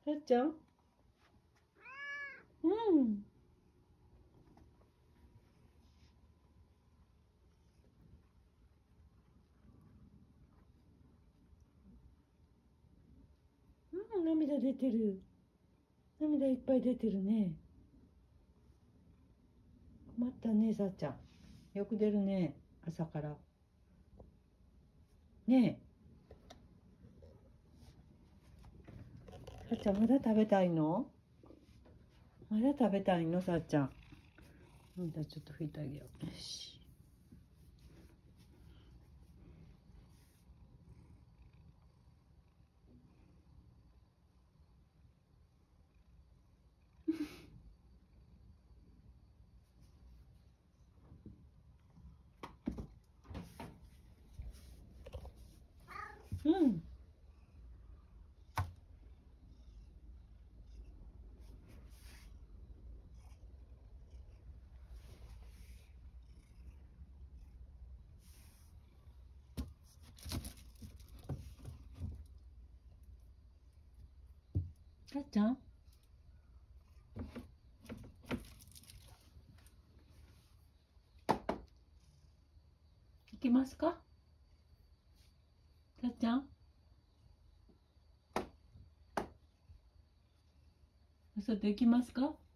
さっちゃん。うん。うん、涙出てる。涙いっぱい出てるね。困ったね、さっちゃん。よく出るね、朝から。ねえ、さっちゃんまだ食べたいの？まだ食べたいの、さっちゃん。じゃあちょっと拭いてあげよう。よし。うん。さっちゃん。行きますか？さっちゃん。お外行きますか？